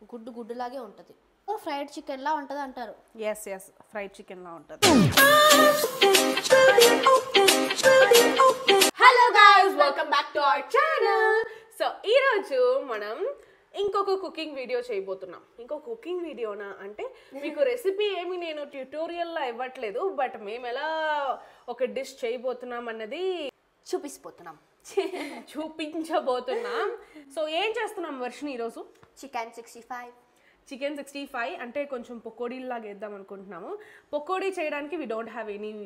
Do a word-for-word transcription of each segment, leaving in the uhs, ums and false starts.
గుడ్డు గుడ్డులాగే ఉంటుంది. Fried chicken లా ఉంటుంది అంటారు. ఎస్ ఎస్ ఫ్రైడ్ చికెన్ లా ఉంటుంది. Hello guys, welcome back to our channel. So ఈరోజు మనం ఇంకొక కుకింగ్ వీడియో చేయబోతున్నాం. ఇంకో కుకింగ్ వీడియోనా అంటే మీకు రెసిపీ ఏమి నేను ట్యూటోరియల్లో ఇవ్వట్లేదు, బట్ మేము ఎలా ఒక డిష్ చేయబోతున్నాం అన్నది చూపిస్తుపోతున్నాం చూపించబోతున్నాం. సో ఏం చేస్తున్నాం వర్షిని ఈరోజు? Chicken sixty five chicken sixty five అంటే కొంచెం పకోడీలాగా వేద్దాం అనుకుంటున్నాము. పకోడీ చేయడానికి we don't have any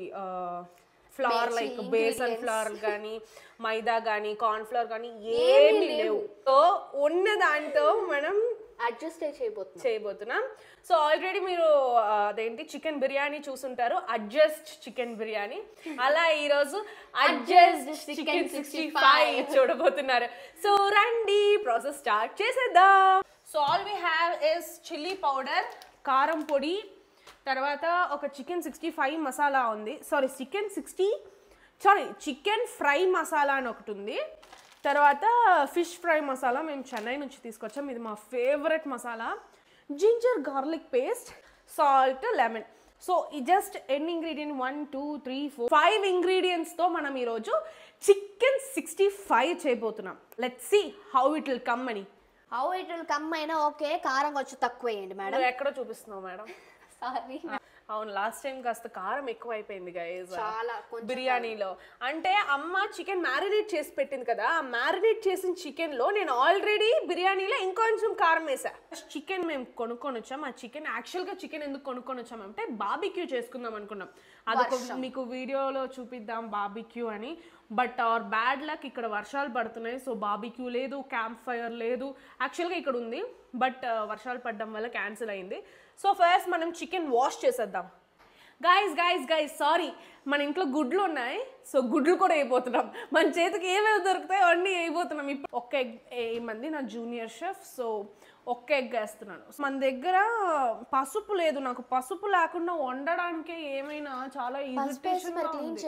flour like besan flour కానీ మైదా కానీ కార్న్ ఫ్లవర్ కానీ ఏమీ లేవు. సో ఉన్న దాంతో మనం అడ్జస్ట్ చేయబోతున్నాం చేయబోతున్నాం సో ఆల్రెడీ మీరు అదేంటి చికెన్ బిర్యానీ చూసుంటారు, అడ్జస్ట్ చికెన్ బిర్యానీ. అలా ఈరోజు అడ్జస్ట్ చికెన్ సిక్స్టీ ఫైవ్ చూడబోతున్నారు. సో రండి ప్రాసెస్ స్టార్ట్ చేసేద్దాం. So all we have is chilli powder, కారం పొడి, తర్వాత ఒక చికెన్ సిక్స్టీ ఫైవ్ మసాలా ఉంది. Sorry chicken sixty sorry chicken fry masala అని ఒకటి ఉంది. తర్వాత ఫిష్ ఫ్రై మసాలా మేము చెన్నై నుంచి తీసుకొచ్చాం, ఇది మా favourite masala. Ginger garlic paste, salt, lemon. So ఈ జస్ట్ ఎన్ని ingredient one two three four five ఇంగ్రీడియంట్స్తో మనం ఈరోజు చికెన్ సిక్స్టీ ఫైవ్ చేయబోతున్నాం. Let's see how it will come అని. హౌ ఇట్ విల్ కమ్ అయినా ఓకే, కారం కొంచెం తక్కువ వేయండి మేడం. ఎక్కడో చూపిస్తున్నావు మేడం. సారీ. అవును, లాస్ట్ టైం కాస్త కారం ఎక్కువ అయిపోయింది గైస్ చాలా బిర్యానీలో. అంటే అమ్మ చికెన్ మ్యారినేట్ చేసి పెట్టింది కదా, ఆ మ్యారినేట్ చేసిన చికెన్ లో నేను ఆల్రెడీ బిర్యానీలో ఇంకొంచెం కారం వేసా. చికెన్ మేము కొనుక్కొని వచ్చాం. ఆ చికెన్ యాక్చువల్ గా చికెన్ ఎందుకు కొనుక్కొని వచ్చామంటే బార్బిక్యూ చేసుకుందాం అనుకున్నాం. అదొక మీకు వీడియోలో చూపిద్దాం బార్బిక్యూ అని. బట్ అవర్ బ్యాడ్ లక్ ఇక్కడ వర్షాలు పడుతున్నాయి. సో బార్బిక్యూ లేదు, క్యాంప్ ఫైర్ లేదు. యాక్చువల్గా ఇక్కడ ఉంది బట్ వర్షాలు పడడం వల్ల క్యాన్సిల్ అయింది. సో ఫస్ట్ మనం చికెన్ వాష్ చేసేద్దాం. గైస్ గైస్ గైస్ సారీ, మన ఇంట్లో గుడ్లు ఉన్నాయి, సో గుడ్లు కూడా వేయబోతున్నాం. మన చేతికి ఏమేమి దొరుకుతాయో అన్నీ వేయబోతున్నాం. ఇప్పుడు ఒక్క ఎగ్ వేయమంది నా జూనియర్ షెఫ్, సో ఒక్క ఎగ్ వేస్తున్నాను. మన దగ్గర పసుపు లేదు, నాకు పసుపు లేకుండా వండడానికే ఏమైనా చాలా ఇరిటేషన్.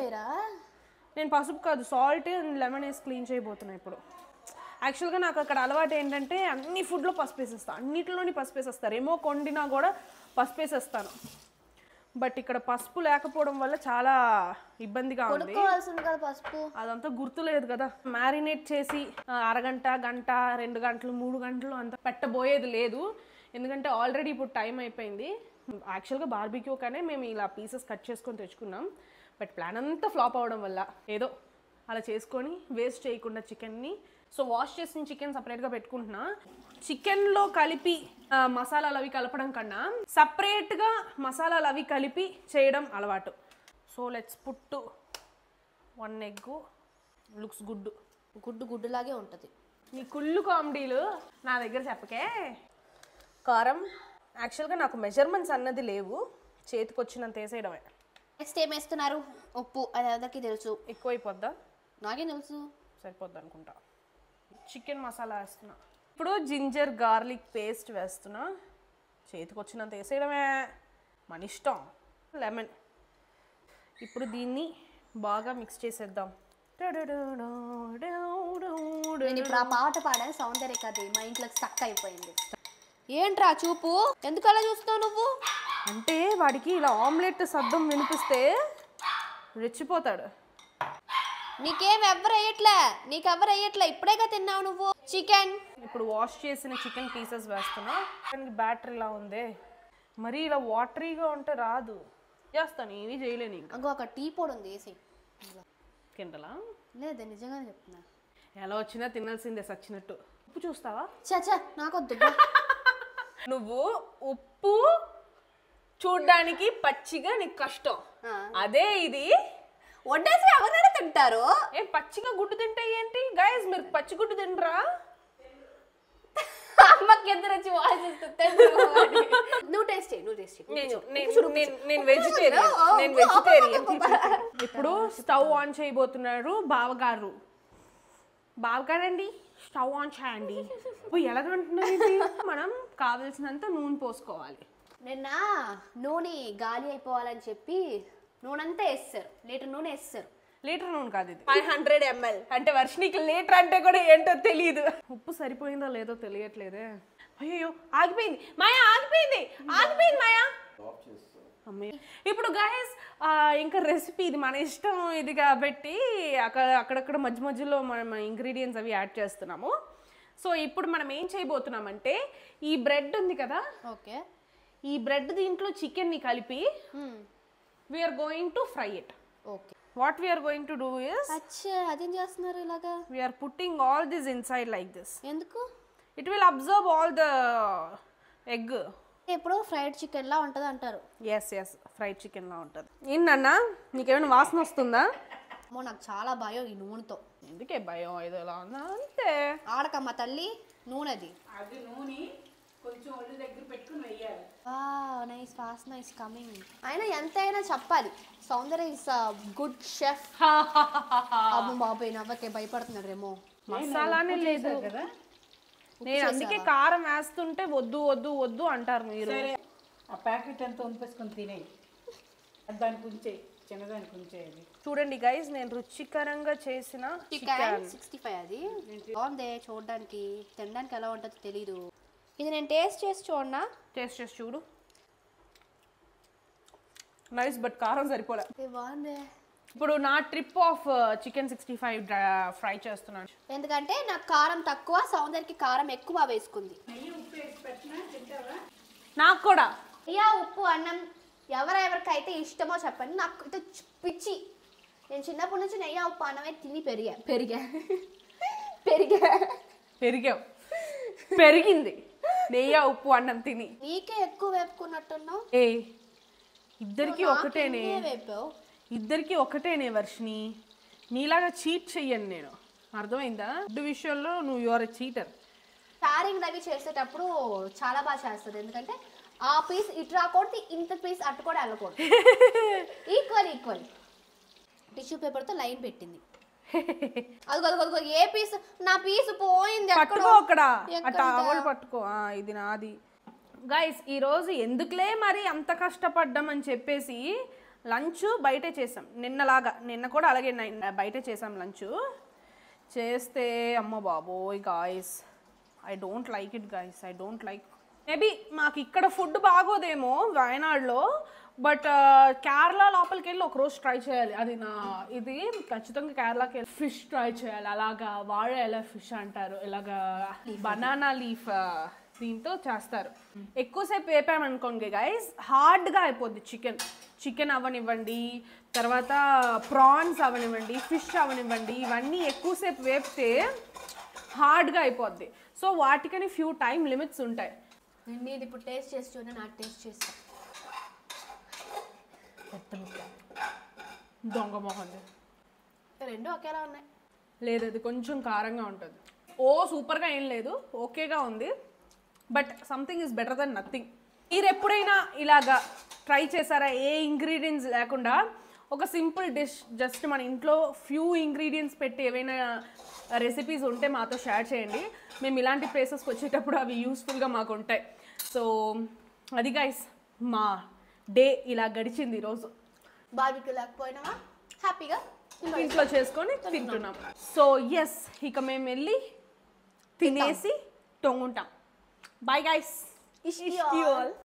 నేను పసుపు కాదు సాల్ట్ అండ్ లెమన్ వేసి క్లీన్ చేయబోతున్నాను ఇప్పుడు. యాక్చువల్గా నాకు అక్కడ అలవాటు ఏంటంటే అన్ని ఫుడ్లో పసుపు వేసేస్తాను, అన్నిటిలోని పసుపు వేసేస్తారు. ఏమో కొండినా కూడా పసుపు వేసేస్తాను. బట్ ఇక్కడ పసుపు లేకపోవడం వల్ల చాలా ఇబ్బందిగా ఉంది. అదంతా గుర్తులేదు కదా. మ్యారినేట్ చేసి అరగంట గంట రెండు గంటలు మూడు గంటలు అంత పెట్టబోయేది లేదు, ఎందుకంటే ఆల్రెడీ ఇప్పుడు టైం అయిపోయింది. యాక్చువల్గా బార్బిక్యూ కానీ మేము ఇలా పీసెస్ కట్ చేసుకొని తెచ్చుకున్నాం. బట్ ప్లాన్ అంతా ఫ్లాప్ అవడం వల్ల ఏదో అలా చేసుకొని వేస్ట్ చేయకుండా చికెన్ని, సో వాష్ చేసిన చికెన్ సపరేట్గా పెట్టుకుంటున్నా. చికెన్లో కలిపి మసాలాలు అవి కలపడం కన్నా సపరేట్గా మసాలాలు అవి కలిపి చేయడం అలవాటు. So let's put one egg. Looks గుడ్డు గుడ్డు గుడ్డులాగే ఉంటుంది. నీ కుళ్ళు కామెడీలు నా దగ్గర చెప్పకే. కారం యాక్చువల్గా నాకు మెజర్మెంట్స్ అన్నది లేవు, చేతికి వచ్చినంత వేసేయడమే. నెక్స్ట్ ఏం వేస్తున్నారు? ఉప్పు, అది అందరికీ తెలుసు. ఎక్కువైపోద్దా? నాకే తెలుసు. సరిపోద్ది అనుకుంటా. చికెన్ మసాలా వేస్తున్నా. ఇప్పుడు జింజర్ గార్లిక్ పేస్ట్ వేస్తున్నా, చేతికి వచ్చినంత వేసేయడమే, మన ఇష్టం. లెమన్. ఇప్పుడు దీన్ని బాగా మిక్స్ చేసేద్దాం. నేను ఇప్పుడు ఆ పాట పాడాను, సౌందర్యకది మా ఇంట్లో స్టక్ అయిపోయింది. ఏంట్రా చూపు, ఎందుకు అలా చూస్తావు నువ్వు? అంటే వాడికి ఇలా ఆమ్లెట్ శబ్దం వినిపిస్తే రెచ్చిపోతాడు. నీకేం ఎవరు వేయట్లే, నీకు ఎవరు వేయట్లే, ఇప్పుడేగా తిన్నావు నువ్వు చికెన్. ఇప్పుడు వాష్ చేసిన చికెన్ పీసెస్ వేస్తున్నా. బ్యాటరీ ఇలా ఉంది, మరి ఇలా వాటరీగా ఉంటే రాదు. చేస్తాను, ఏమీ చేయలేను. ఇంకా ఇంకో ఒక టీ పొడి ఉంది వేసి కిందలా లేదు, నిజంగానే చెప్తున్నా. ఎలా వచ్చినా తినాల్సిందే సచ్చినట్టు. ఉప్పు చూస్తావా? చచ్చా నాకొద్దు. నువ్వు ఉప్పు చూడ్డానికి పచ్చిగా నీకు కష్టం, అదే ఇది వండేసి ఎవరైనా తింటారు. ఏం పచ్చిగా గుడ్డు తింటే ఏంటి గైస్, మీరు పచ్చి గుడ్డు తింటరా? అమ్మకి ఎదురు వచ్చి వాయిస్తుంది. నువ్వు టేస్ట్ నువ్వు టేస్ట్. నేను వెజిటేరియన్ నేను వెజిటేరియన్ ఇప్పుడు స్టవ్ ఆన్ చేయబోతున్నారు బావగారు. బావగారండి స్టవ్ ఆన్ చేయండి. ఎలాగంటున్నారు? మనం కావలసినంత నూనె పోసుకోవాలి. నిన్న నూనె గాలి అయిపోవాలని చెప్పి నూనె అంతా వేస్తారు, లీటర్ నూనె వేస్తారు. లీటర్ నూనె కాదు ఇది, ఫైవ్ హండ్రెడ్ ఎంఎల్. అంటే వర్షినికి లీటర్ అంటే కూడా ఏంటో తెలియదు. ఉప్పు సరిపోయిందో లేదో తెలియట్లేదే. అయ్యో ఆగిపోయింది మాయా, ఆగిపోయింది ఆగిపోయింది మాయా. అమ్మయ్య. ఇప్పుడు గైస్ ఇంకా రెసిపీ ఇది మన ఇష్టం ఇది కాబట్టి అక్కడ అక్కడక్కడ మధ్య మధ్యలో మనం ఇంగ్రీడియంట్స్ అవి యాడ్ చేస్తున్నాము. సో ఇప్పుడు మనం ఏం చేయబోతున్నామంటే ఈ బ్రెడ్ ఉంది కదా, ఓకే, ఈ బ్రెడ్ దీంట్లో చికెన్ని కలిపి we are going to fry it. Okay, what we are going to do is, అచ్చా అదేం చేస్తున్నారు ఇలాగా? We are putting all this inside like this. ఎందుకు? It will absorb all the egg. ఇప్పుడు ఫ్రైడ్ చికెన్ లా ఉంటది అంటారు. ఎస్ ఎస్ ఫ్రైడ్ చికెన్ లా ఉంటుంది. ఏంటన్నా నీకేమైనా వాసన వస్తుందా? అమ్మో నాకు చాలా భయం ఈ నూనెతో. ఎందుకే భయం? ఏదో ఎలా ఉందా అంతే. ఆడకమ్మ తల్లి నూనెది. అది నూనె కొంచెం ఒళ్ళు దగ్గర పెట్టుకుని వేయాలి. Nice fast nice coming. అయినా ఎంతైనా చెప్పాలి, సౌందర్య ఇస్ గుడ్ షెఫ్. అమ్మ బాబాయ్ నవ్వకే భయపడుతున్నాడు రేమో. మసాలానే లేదు కదా, నేను అందుకే కారం వేస్తుంటే వద్దు వద్దు వద్దు అంటారు మీరు. ఆ ప్యాకెట్ అంతా ఉంపేసుకొని తినేయి, దానికి ఉంచే చిన్నదానికి ఉంచేది. చూడండి గైస్, నేను రుచికరంగా చేసిన చికెన్ సిక్స్టీ ఫైవ్ అది బాగుంది చూడడానికి, తినడానికి ఎలా ఉంటుందో తెలీదు. ఇది నేను టేస్ట్ చేసి చూడనా? టేస్ట్ చేసి చూడు. నైస్, బట్ కారం సరిపోలే. బాగుంది. ఇప్పుడు నా trip of chicken sixty five fry చేస్తున్నాను, ఎందుకంటే నాకు కారం తక్కువ, సౌందర్యకి కారం ఎక్కువ వేసుకుంది. నెయ్యి ఉప్పు వేసి పెట్టినా తింటావా? నాకు కూడా. అయ్యా ఉప్పు అన్నం ఎవరెవరికైతే ఇష్టమో చెప్పండి, నాకు ఇది పిచ్చి. నేను చిన్నప్పటి నుంచి నెయ్యి ఉప్పు అన్నమే తిని పెరిగా పెరిగా పెరిగా పెరిగావు, పెరిగింది నెయ్యి ఉప్పు అన్నం తిని. నీకే ఎక్కువ వేపుకున్నట్టున్నావు. ఏ ఇద్దరికి ఒకటేనే, వేపావు. ఇద్దరికి ఒకటేనే వర్షిని, నీలాగా చీట్ చెయ్యను నేను, అర్థమైందా? ఫుడ్ విషయంలో నువ్వు యువర్ చీటర్. షారింగ్ అవి చేసేటప్పుడు చాలా బాగా చేస్తుంది, ఎందుకంటే ఆ పీస్ ఇటు రాకూడదు, ఇంత పీస్ అటు కూడా వెళ్ళకూడదు, ఈక్వల్ ఈక్వల్. టిష్యూ పేపర్తో లైన్ పెట్టింది. అది అదిగో ఏ పీస్, నా పీస్ పోయింది. పట్టుకో అక్కడ, అట్లా అవలు పట్టుకో. ఇది నాది. గైస్ ఈరోజు ఎందుకులే మరి అంత కష్టపడ్డాం అని చెప్పేసి లంచ్ బయటే చేసాం. నిన్నలాగా నిన్న కూడా అలాగే బయటే చేసాం లంచ్. చేస్తే అమ్మ బాబోయ్ guys, I don't like it guys, I don't like. Maybe మాకు ఇక్కడ ఫుడ్ బాగోదేమో వయనాడులో, బట్ కేరళ లోపలికి వెళ్ళి ఒకరోజు ట్రై చేయాలి. అది నా ఇది ఖచ్చితంగా కేరళకి వెళ్ళి ఫిష్ ట్రై చేయాలి. అలాగా వాడ ఎలా ఫిష్ అంటారు, ఇలాగా బనానా లీఫ్ దీంతో చేస్తారు. ఎక్కువసేపు వేపామనుకోండి గైస్, హార్డ్గా అయిపోద్ది చికెన్. చికెన్ అవనివ్వండి, తర్వాత ప్రాన్స్ అవనివ్వండి, ఫిష్ అవనివ్వండి, ఇవన్నీ ఎక్కువసేపు వేపితే హార్డ్గా అయిపోద్ది. సో వాటికని ఫ్యూ టైం లిమిట్స్ ఉంటాయి. నేను ఇప్పుడు టేస్ట్ చేసి చూడండి, నాకు టేస్ట్ చేస్తా. దొంగ మొహంది. రెండు ఒకేలా ఉన్నాయి. లేదు, అది కొంచెం కారంగా ఉంటుంది. ఓ సూపర్గా ఏం లేదు, ఓకేగా ఉంది, but something is better than nothing. మీరు ఎప్పుడైనా ఇలాగా ట్రై చేశారా? ఏ ఇంగ్రీడియంట్స్ లేకుండా ఒక సింపుల్ డిష్, జస్ట్ మన ఇంట్లో ఫ్యూ ఇంగ్రీడియంట్స్ పెట్టి ఏవైనా రెసిపీస్ ఉంటే మాతో షేర్ చేయండి. మేము ఇలాంటి ప్లేసెస్కి వచ్చేటప్పుడు అవి యూస్ఫుల్గా మాకు ఉంటాయి. సో అది గైస్, మా డే ఇలా గడిచింది ఈరోజు. బార్బిక్యూ లేకపోయినావా హ్యాపీగా ఇంట్లో చేసుకొని తింటున్నాం. సో ఎస్, ఇక మేము వెళ్ళి తినేసి టొంగుంటాం. Bye guys. ఇష్కి ఆల్.